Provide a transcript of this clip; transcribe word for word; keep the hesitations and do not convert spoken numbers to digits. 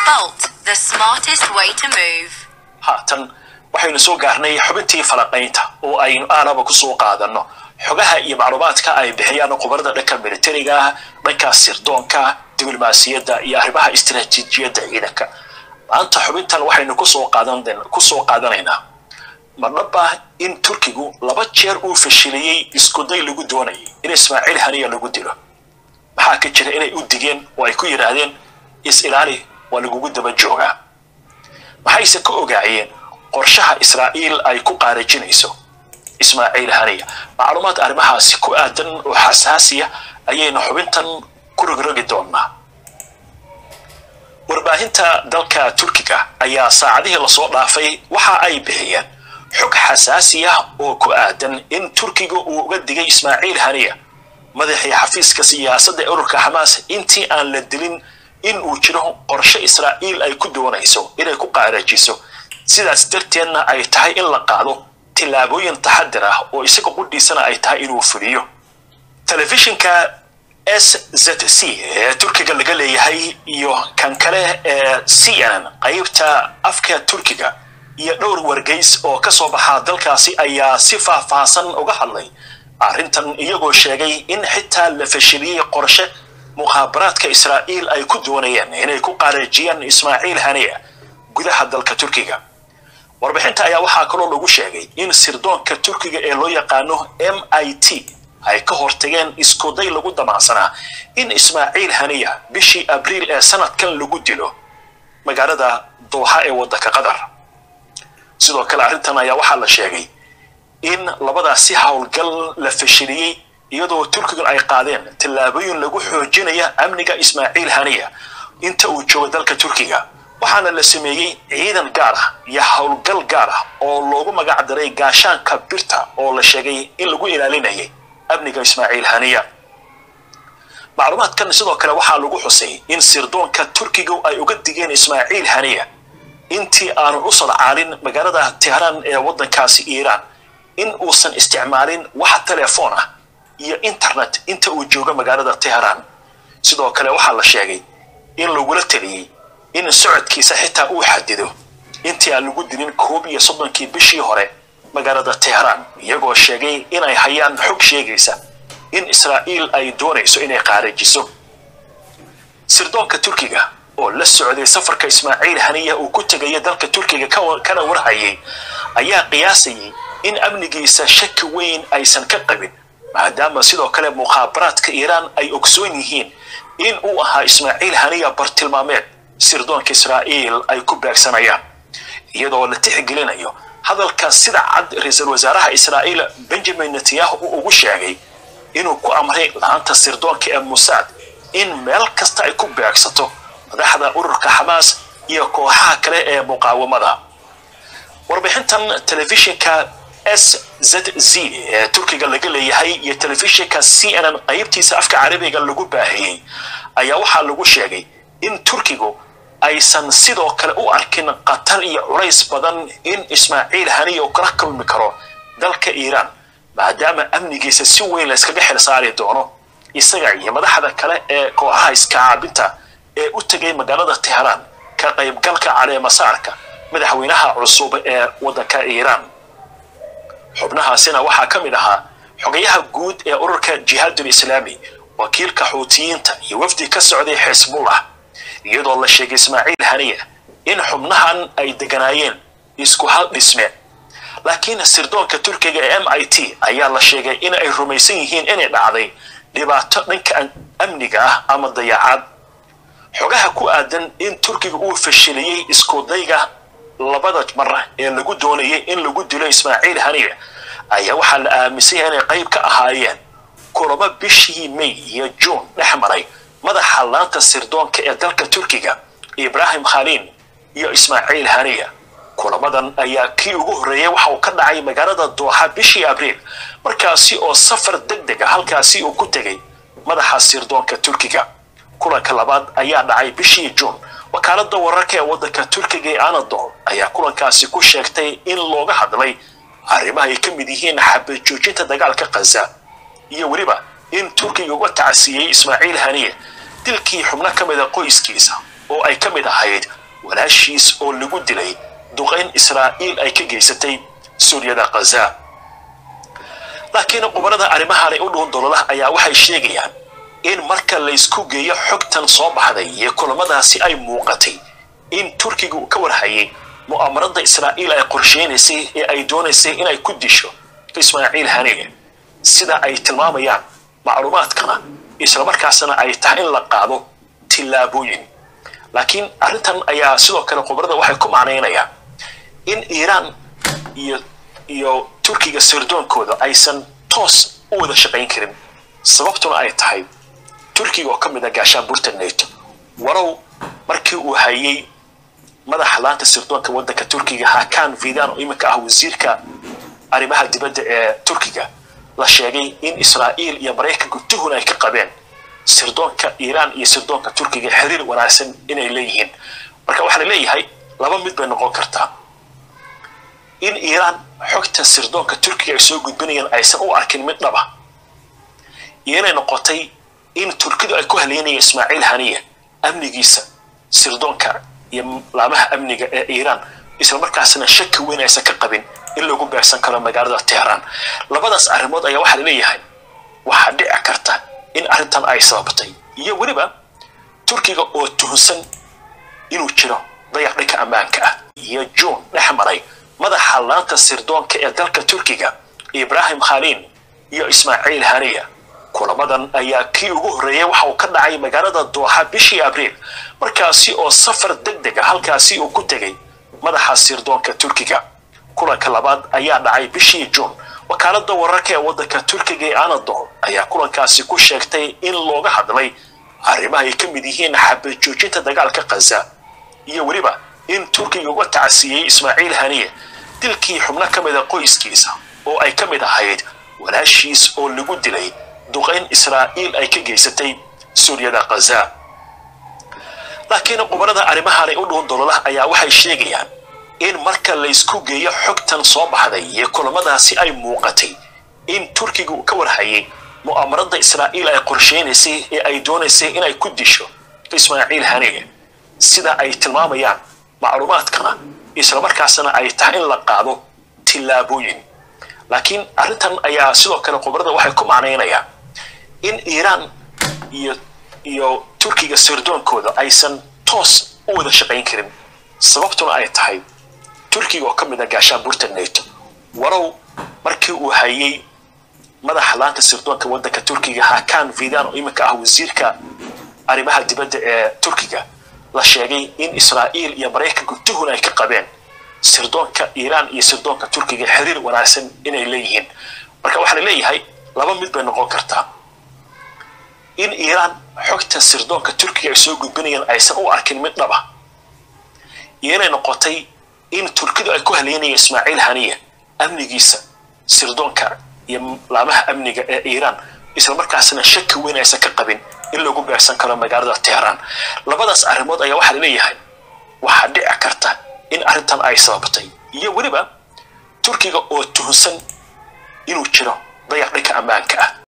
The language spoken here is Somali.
Bolt, the smartest way to move. haatan waxaynu soo gaarnay xubintii falaqaynta oo aynu aanaba ku soo qaadano xogaha iyo macluumaadka ay bixiyaan khubarada dhanka militariga dhanka sirdoonka diblomaasiyadda iyo arrimaha istiraatiijiyadda ciidanka maanta xubintan waxaynu ku soo qaadan ku soo qaadanaynaa marnaba in Turkigu laba jeer uu fashiliyay isku day lagu doonayay in Ismaaciil Haniya lagu dilo maxaa ka jira inay u digeen oo ay ku yiraahdeen is ilaali waa lagu daba joogaa maxayse ka ogaayeen qorshaha Israa'iil ay ku qaarajinayso Ismaaciil Haniya macluumaad arrimahaasi ku aadan oo xasaasiya ayaynu xubintan ku rogrogi doonaa warbaahinta dalka Turkiga ayaa saacadihii la soo dhaafay waxa ay bixiyeen xog xasaasiya oo ku aadan in Turkiga uu uga digay Ismaaciil Haniya madaxii xafiiska siyaasadda ururka Hamas intii aan la dilin in uu jiro qorshe Israa'iil ay ku doonayso inay ku qaarajiso sidaas darteedna ay tahay in la qaado tilaabooyin taxaddar ah oo isaga qudhiisana ay tahay inuu fuliyo telefishinka S Z C ee Turkiga laga leeyahay iyo kan kale ee C N N qaybta afka Turkiga iyo dhowr wargeys oo ka soo baxa dalkaasi ayaa si faahfaahsan uga hadlay arrintan iyagoo sheegay in xitaa la fashiliyay qorshe mukhaabaraadka Israa'iil ay ku doonayeen inay ku qaarajiyaan Ismaaciil Haniya gudaha dalka Turkiga warbixinta ayaa waxaa kaloo lagu sheegay in sirdoonka Turkiga ee loo yaqaano M I T ay ka hortageen isku day lagu damacsanaa in Ismaaciil Haniya bishii Abriil ee sanadkan lagu dilo magaalada Doha ee waddanka Qatar sidoo kale arrintan ayaa waxaa la sheegay in labadaasi hawlgal la fashiliyay iyadoo Turkiga ay qaadeen tilaabooyin lagu xoojinayo amniga Ismaaciil Haniya inta uu joogo dalka Turkiga waxaana la sameeyay ciidan gaar ah iyo hawlgal gaar ah oo loogu magac daray gaashaanka birta oo la sheegay in lagu ilaalinayay amniga Ismaaciil Haniya macluumaadkan sidoo kale waxaa lagu xusay in sirdoonka Turkiga ay uga digeen Ismaaciil Haniya intii aanu u sadcaalin magaalada Tehran ee waddankaasi Iiraan in uusan isticmaalin wax telefoon ah iyo internet inta uu joogo magaalada Tehran sidoo kale waxaa la sheegay in lagu la taliyay in socodkiisa xitaa uu xadido intii aan lagu dilin koob iyo soddonkii bishii hore magaalada Tehran iyagoo sheegay in ay hayaan xog sheegaysa in Israa'iil ay doonayso inay qaarajiso sirdoonka Turkiga oo la socday safarka Ismaaciil Haniya uu ku tagay dalka Turkiga kana warhayay ayaa qiyaasayay in amnigiisa shaki weyn aysan ka qabin maadaama sidoo kale mukhaabaraadka Iiraan ay ogsoon yihiin in uu ahaa Ismaaciil Haniya bartilmaameed sirdoonka Israa'iil ay ku beegsanayaan iyadoo la tixgelinayo hadalka sida cad ra'iisul wasaaraha Israa'iil Benjamin Netanyahu uu ugu sheegay inuu ku amray laanta sirdoonka ee Mossad in meel kasta ay ku beegsato madaxda ururka Hamas iyo kooxaha kale ee muqaawamada warbixintan telefishinka S Z Z ee Turkiga laga leeyahay iyo telefishinka C N N qaybtiisa afka Carabiga lagu baahiyay ayaa waxaa lagu sheegay in Turkigu aysan sidoo kale u arkin qatar iyo culays badan in Ismaaciil Haniya uu kala kulmi karo dalka Iiraan maadaama amnigiisa si weyn la iskaga xil saari doono isaga iyo madaxda kale ee kooxaha iska caabinta ee u tagay magaalada Tehran ka qaybgalka caleemasaarka madaxweynaha cusub ee waddanka Iiraan xubnahaasina waxaa ka mid ahaa xogayaha guud ee ururka Jihaadul Islaami wakiilka xuutiyiinta iyo wafdi ka socday Xisbullah iyadoo la sheegay Ismaaciil Haniya in xubnahan ay deganaayeen isku hal dhisme laakiin sirdoonka Turkiga ee M I T ayaa la sheegay in ay rumaysan yihiin inay dhacday dhibaato dhanka amniga ah ama dayaacad xogaha ku aadan in Turkiga uu fashiliyay isku dayga labada mar ee lagu doonayay in lagu dilo Ismaaciil Haniya ayaa waxaa la aaminsan yahay inay qayb ka ahaayeen kulamo bishii May iyo June dhexmaray madaxa laanta sirdoonka ee dalka Turkiga Ibrahim Khalin iyo Ismaaciil Haniya kulamadan ayaa kii ugu horeeyay waxa uu ka dhacay magaalada Doha bishii Abriil markaasi oo safar degdeg ah halkaasi uu ku tagay madaxa sirdoonka Turkiga kulanka labaad ayaa dhacay bishii June wakaalada wararka ee waddanka Turkiga ee Anadolu ayaa kulankaasi ku sheegtay in looga hadlay arrimaha ay ka mid yihiin xabad joojinta dagaalka Gaza iyo waliba in Turkiga uga tacsiiyay Ismaaciil Haniya dilkii xubno ka mid ah qoyskiisa oo ay ka mid ahayd walaashiis oo lagu dilay duqeyn Israa'iil ay ka geysatay Suuriyada Gaza. laakiin qubarada arrimahan u dhow dololaha ayaa waxay sheegayaan in marka la isku geeyo xogtan soo baxday iyo kulamadaasi ay muuqatay in Turkiga uu ka warhayay mu'aamarada Israa'iil ay qorsheynaysay ee ay doonaysay in ay ku disho Ismaaciil Haniye sida ay tilmaamayaan macluumaadkana isla markaasna ay tahay in la qaado tilaabooyin. laakiin arrintan ayaa sidoo kale qubarada waxay ku macneynayaan in Iiraan iyo iyo Turkiga sirdoonkooda aysan toos u wada shaqayn karin sababtuna ay tahay Turkiga oo kamid ah gaashaanbuurta NATO warow markii uu hayay madaxa laanta sirdoonka waddanka Turkiga Hakan Fidan oo imika ah wasiirka arrimaha dibadda ee Turkiga la sheegay in Israa'iil iyo Mareykanku tuhun ay ka qabeen sirdoonka Iiraan iyo sirdoonka Turkiga xiriir wanaagsan inay leeyihiin. marka waxa la leeyahay laba mid bay noqon kartaa in Iiraan xogta sirdoonka Turkiga ay soo gudbinayaan aysan u arkin mid dhaba inay noqotay in Turkiga ay ku haleynayeen Ismaaciil Haniye amnigiisa sirdoonka iyo laamaha amniga ee Iiraan isla markaasna shaki weyn aysan ka qabin in lagu beegsan karo magaalada Tehran. labadaas arrimood ayaa waxa la leeyahay waxa dhici karta in arrintan ay sababtay iyo waliba Turkiga oo tuhunsan inuu jiro dayac dhanka ammaanka ah iyo June dhexmaray madaxa laanta sirdoonka ee dalka Turkiga Ibrahim Khalin iyo Ismaaciil Haniye. kulamadan ayaa kii ugu horeeyay waxa uu ka dhacay magaalada Doha bishii Abriil markaasi oo safar degdeg ah halkaasi uu ku tagay madaxa sirdoonka Turkiga. kulanka labaad ayaa dhacay bishii June wakaalada wararka ee waddanka Turkiga ee Anadolu ayaa kulankaasi ku sheegtay in looga hadlay arrimaha ay ka mid yihiin xabad joojinta dagaalka Gaza iyo waliba in Turkiga uga tacsiiyay Ismaaciil Haniye dilkii xubno ka mid ah qoyskiisa oo ay ka mid ahayd walaashiis oo lagu dilay duqeyn Israa'iil ay ka geysatay Suuriyada Gaza. laakiin qubarada arrimahan u dhow dololaha ayaa waxay sheegayaan in marka la isku geeyo xogtan soo baxday iyo kulamadaasi ay muuqatay in Turkiga uu ka warhayay mu'aamarada Israa'iil ay qorsheynaysay ee ay doonaysay in ay ku disho Ismaaciil Haniye sida ay tilmaamayaan macluumaadkana isla markaasna ay tahay in la qaado tilaabooyin. laakiin arrintan ayaa sidoo kale qubarada waxay ku macneynayaan in Iiraan iyo iyo Turkiga sirdoonkooda aysan toos u wada shaqayn karin sababtuna ay tahay Turkiga oo kamid ah gaashaanbuurta NATO warow markii uu hayay madaxa laanta sirdoonka waddanka Turkiga Hakan Fidan oo imika ah wasiirka arrimaha dibadda ee Turkiga la sheegay in Israa'iil iyo Mareykanku tuhun ay ka qabeen sirdoonka Iiraan iyo sirdoonka Turkiga xiriir wanaagsan inay leeyihiin. marka waxa la leeyahay laba mid bay noqon kartaa in Iiraan xogta sirdoonka Turkiga ay soo gudbinayaan aysan u arkin mid dhaba inay noqotay in Turkiga ay ku haleynayeen Ismaaciil Haniye amnigiisa sirdoonka iyo laamaha amniga ee Iiraan isla markaasna shaki weyn aysan ka qabin in lagu beegsan karo magaalada Tehran. labadaas arrimood ayaa waxa la leeyahay waxa dhici karta in arrintan ay sababtay iyo waliba Turkiga oo tuhunsan inuu jiro dayac dhanka ammaanka ah